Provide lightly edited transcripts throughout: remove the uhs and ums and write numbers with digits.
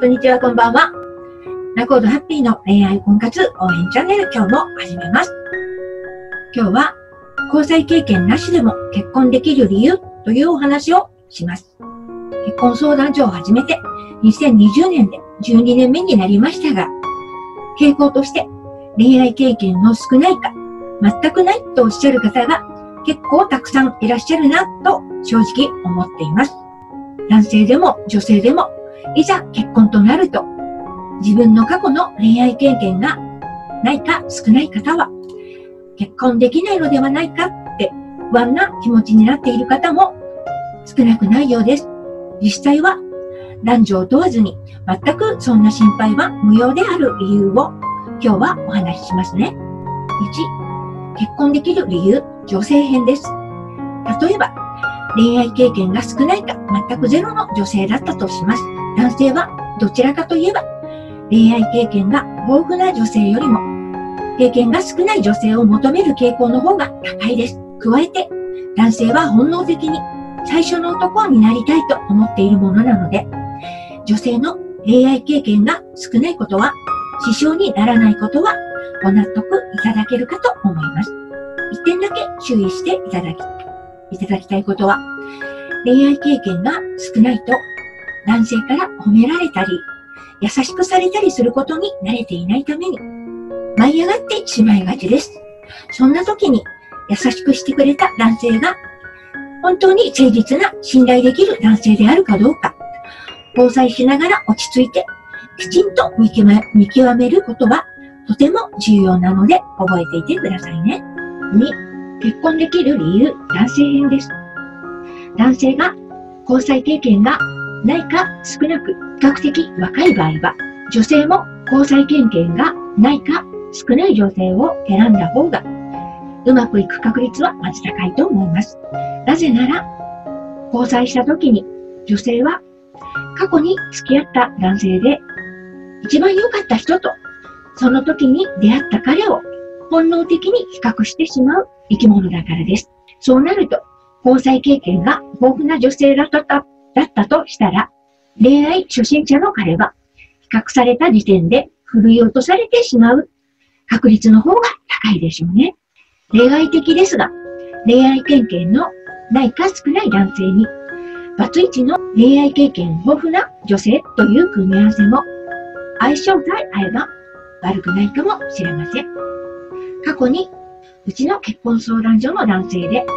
こんにちは、こんばんは。仲人ハッピーの恋愛婚活応援チャンネル、今日も始めます。今日は、交際経験なしでも結婚できる理由というお話をします。結婚相談所を始めて2020年で12年目になりましたが、傾向として恋愛経験の少ないか、全くないとおっしゃる方が結構たくさんいらっしゃるなと正直思っています。男性でも女性でも、いざ結婚となると、自分の過去の恋愛経験がないか少ない方は、結婚できないのではないかって不安な気持ちになっている方も少なくないようです。実際は男女を問わずに全くそんな心配は無用である理由を今日はお話ししますね。1、結婚できる理由、女性編です。例えば、恋愛経験が少ないか全くゼロの女性だったとします。男性はどちらかといえば恋愛経験が豊富な女性よりも経験が少ない女性を求める傾向の方が高いです。加えて男性は本能的に最初の男になりたいと思っているものなので、女性の恋愛経験が少ないことは支障にならないことはご納得いただけるかと思います。一点だけ注意していただきたいことは、恋愛経験が少ないと男性から褒められたり優しくされたりすることに慣れていないために舞い上がってしまいがちです。そんな時に優しくしてくれた男性が本当に誠実な信頼できる男性であるかどうか、交際しながら落ち着いてきちんと見極めることはとても重要なので覚えていてくださいね。2、結婚できる理由、男性編です。男性が交際経験がないか少なく比較的若い場合は、女性も交際経験がないか少ない女性を選んだ方がうまくいく確率はまず高いと思います。なぜなら、交際した時に女性は過去に付き合った男性で一番良かった人とその時に出会った彼を本能的に比較してしまう生き物だからです。そうなると、交際経験が豊富な女性だったとしたら、恋愛初心者の彼は比較された時点で振るい落とされてしまう確率の方が高いでしょうね。例外的ですが、恋愛経験のないか少ない男性に、バツイチの恋愛経験豊富な女性という組み合わせも相性さえ合えば悪くないかもしれません。過去にうちの結婚相談所の男性で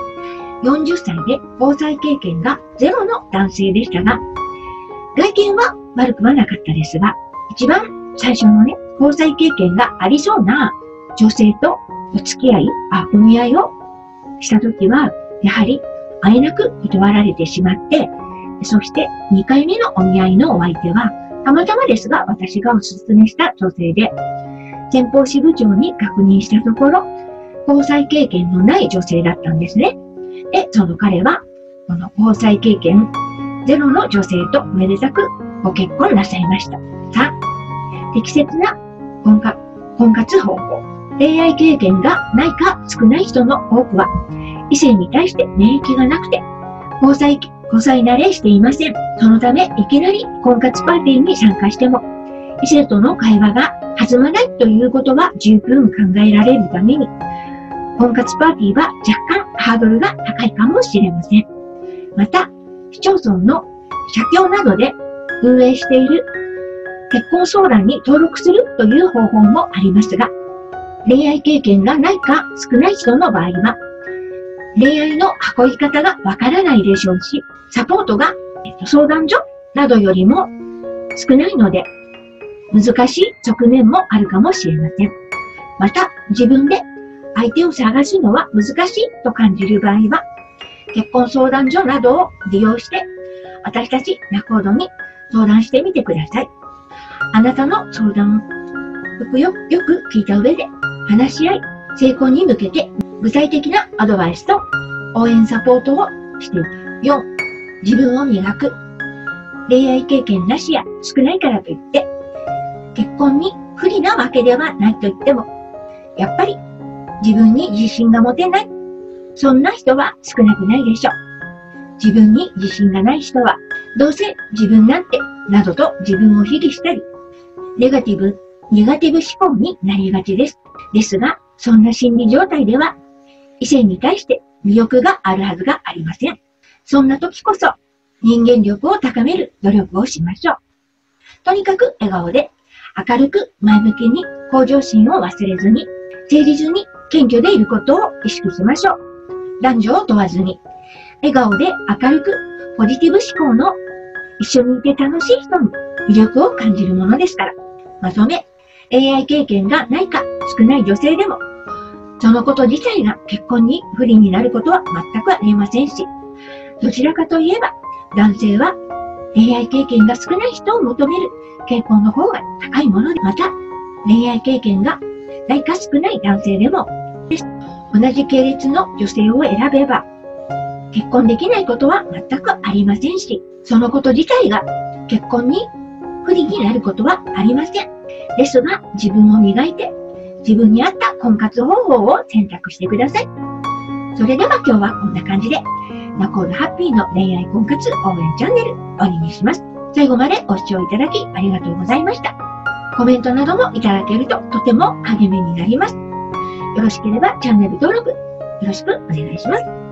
40歳で交際経験がゼロの男性でしたが、外見は悪くはなかったですが、一番最初の交際経験がありそうな女性とお付き合い、お見合いをしたときは、やはりあえなく断られてしまって、そして2回目のお見合いのお相手は、たまたまですが私がお勧めした女性で、先方支部長に確認したところ、交際経験のない女性だったんですね。で、その彼は、この交際経験ゼロの女性とめでたくご結婚なさいました。3、適切な婚活方法。恋愛経験がないか少ない人の多くは、異性に対して免疫がなくて、交際慣れしていません。そのため、いきなり婚活パーティーに参加しても、異性との会話が弾まないということは十分考えられるために、婚活パーティーは若干ハードルが高いかもしれません。また、市町村の社協などで運営している結婚相談に登録するという方法もありますが、恋愛経験がないか少ない人の場合は、恋愛の囲い方がわからないでしょうし、サポートが相談所などよりも少ないので、難しい側面もあるかもしれません。また、自分で相手を探すのは難しいと感じる場合は、結婚相談所などを利用して、私たち仲人に相談してみてください。あなたの相談をよく聞いた上で、話し合い、成功に向けて具体的なアドバイスと応援サポートをしていく。4、自分を磨く。恋愛経験なしや少ないからといって、結婚に不利なわけではないと言っても、やっぱり自分に自信が持てない、そんな人は少なくないでしょう。自分に自信がない人はどうせ自分なんて、などと自分を卑下したり、ネガティブ思考になりがちです。ですが、そんな心理状態では、異性に対して魅力があるはずがありません。そんな時こそ、人間力を高める努力をしましょう。とにかく笑顔で、明るく前向きに向上心を忘れずに、誠実に謙虚でいることを意識しましょう。男女を問わずに、笑顔で明るくポジティブ思考の一緒にいて楽しい人に魅力を感じるものですから。まとめ、恋愛経験がないか少ない女性でも、そのこと自体が結婚に不利になることは全くありませんし、どちらかといえば男性は恋愛経験が少ない人を求める傾向の方が高いもので、また恋愛経験がないか少ない男性でも、同じ系列の女性を選べば、結婚できないことは全くありませんし、そのこと自体が結婚に不利になることはありません。ですが、自分を磨いて、自分に合った婚活方法を選択してください。それでは今日はこんな感じで、ナコールハッピーの恋愛婚活応援チャンネル終わりにします。最後までご視聴いただきありがとうございました。コメントなどもいただけるととても励みになります。よろしければチャンネル登録よろしくお願いします。